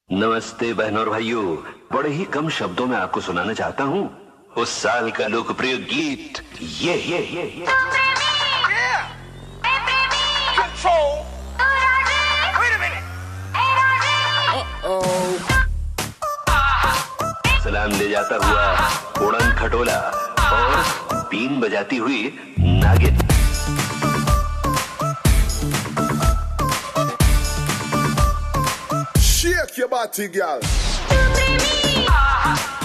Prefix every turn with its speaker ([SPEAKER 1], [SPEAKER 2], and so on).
[SPEAKER 1] नमस्ते बहनों और भाइयों, बड़े ही कम शब्दों में आपको सुनाना चाहता हूँ उस साल का लोकप्रिय गीत ये।
[SPEAKER 2] Control. Wait a minute.
[SPEAKER 1] सलाम ले जाता हुआ उड़न खटोला और बीन बजाती हुई नागिन।
[SPEAKER 3] Shake your body, girl.